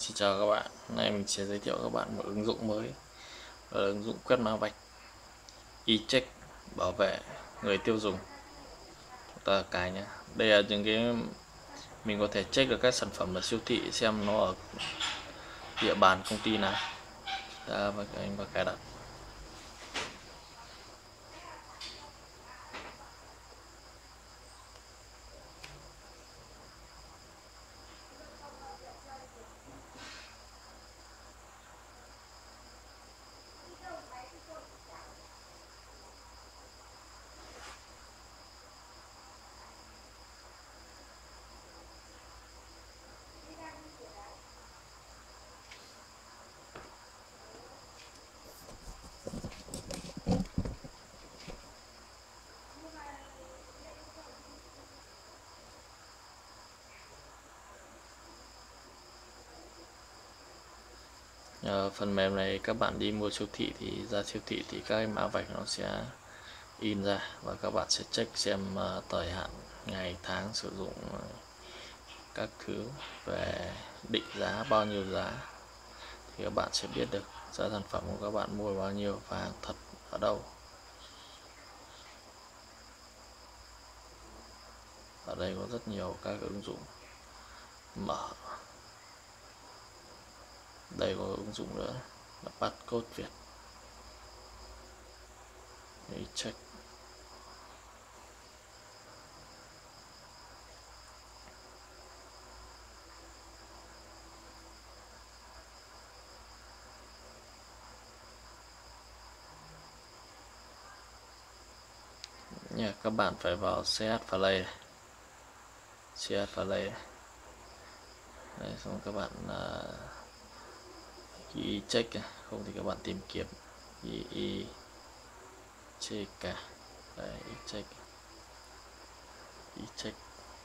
Xin chào các bạn, hôm nay mình sẽ giới thiệu các bạn một ứng dụng mới, đó là ứng dụng quét mã vạch eCheck bảo vệ người tiêu dùng. Chúng ta cài nhé. Đây là những cái mình có thể check được các sản phẩm ở siêu thị xem nó ở địa bàn công ty nào. Ta và cài đặt. Phần mềm này các bạn đi mua siêu thị thì ra siêu thị thì các mã vạch nó sẽ in ra và các bạn sẽ check xem thời hạn ngày tháng sử dụng các thứ về định giá bao nhiêu giá thì các bạn sẽ biết được giá sản phẩm của các bạn mua bao nhiêu và hàng thật ở đâu. Ở đây có rất nhiều các ứng dụng mở. Đây có ứng dụng nữa là Barcode Việt. Để check. Nha, các bạn phải vào CH Play. CH Play. Đấy, xong các bạn ghi check, không thì các bạn tìm kiếm ghi check. Đấy, check. check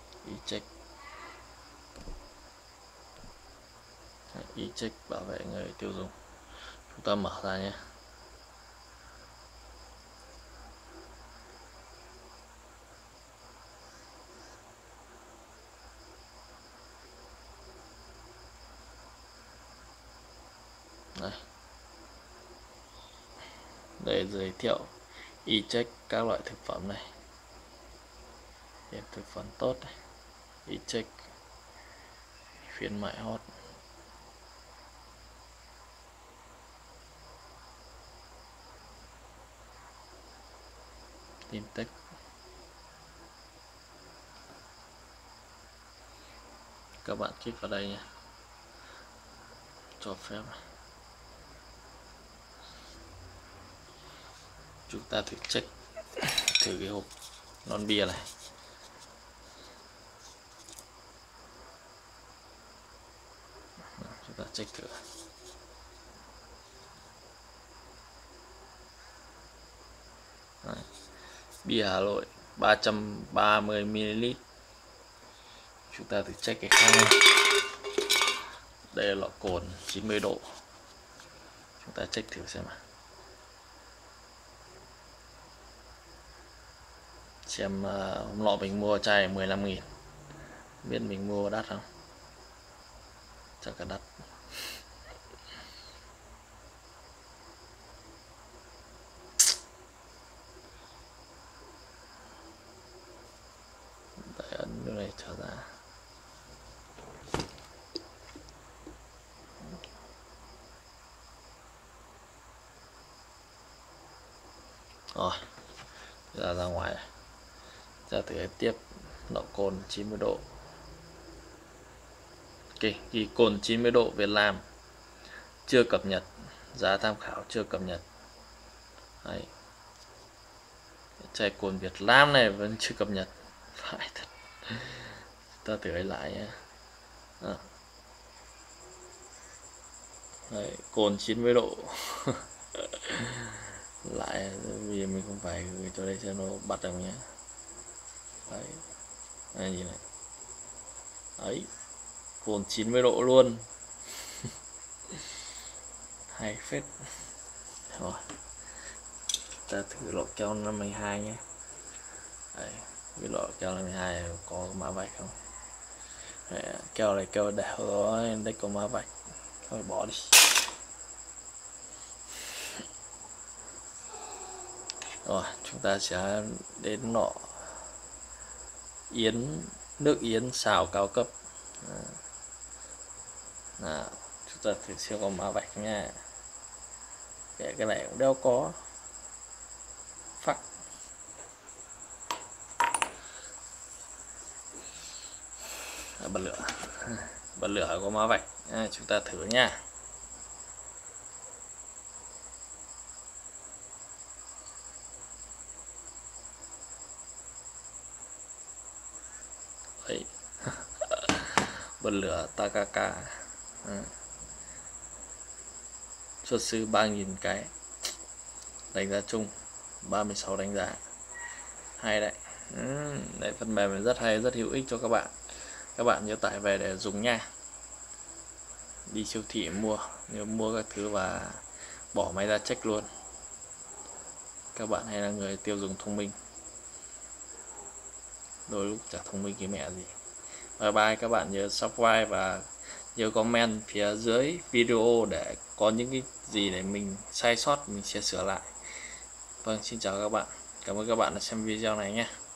check bảo vệ người tiêu dùng. Chúng ta mở ra nhé. Để giới thiệu eCheck các loại thực phẩm này, điểm thực phẩm tốt này, eCheck khuyến mại hot, tin tức. Các bạn kích vào đây nhé, cho phép. Chúng ta thử check thử cái hộp non bia này. Chúng ta check thử. Đấy. Bia Hà Nội 330 ml. Chúng ta thử check cái khác này. Đây là lọ cồn 90 độ. Chúng ta check thử xem nào. Xem hôm nọ mình mua chai 15.000, biết mình mua đắt không? Chắc là đắt. Để ấn cái này trở ra. Rồi, ra ngoài. Ra thử tiếp nọ cồn 90 độ. Ok, ghi cồn 90 độ Việt Nam chưa cập nhật, giá tham khảo chưa cập nhật. Đấy. Chai cồn Việt Nam này vẫn chưa cập nhật. Phải thật. Ta thử lại nhé. Đấy, cồn 90 độ. Lại vì mình không phải gửi cho đây cho nó bắt được nhé. Đấy, đây gì này. Đấy, cồn 90 độ luôn. Hay phết. Rồi, ta thử lọ keo 52 nhé. Đấy, cái lọ keo 52 có mã vạch không? Đấy, keo này keo đảo rồi, đây có mã vạch. thôi bỏ đi. Rồi chúng ta sẽ đến nọ nước yến xào cao cấp. Nào, chúng ta thử xem có mã vạch nha. Để cái này cũng đeo có phắc. Bật lửa có mã vạch. Chúng ta thử nha. Đấy. Bật lửa Takaka. Xuất xứ 3.000 cái. Đánh giá chung 36 đánh giá. Hay đấy. Đấy, phần mềm này rất hay, rất hữu ích cho các bạn. Các bạn nhớ tải về để dùng nha. Đi siêu thị mua các thứ và bỏ máy ra check luôn. Các bạn hay là người tiêu dùng thông minh, đôi lúc chả thông minh cái mẹ gì. Bye bye, các bạn nhớ subscribe và nhớ comment phía dưới video để có những cái gì để mình sai sót mình sẽ sửa lại. Vâng, xin chào các bạn. Cảm ơn các bạn đã xem video này nhé.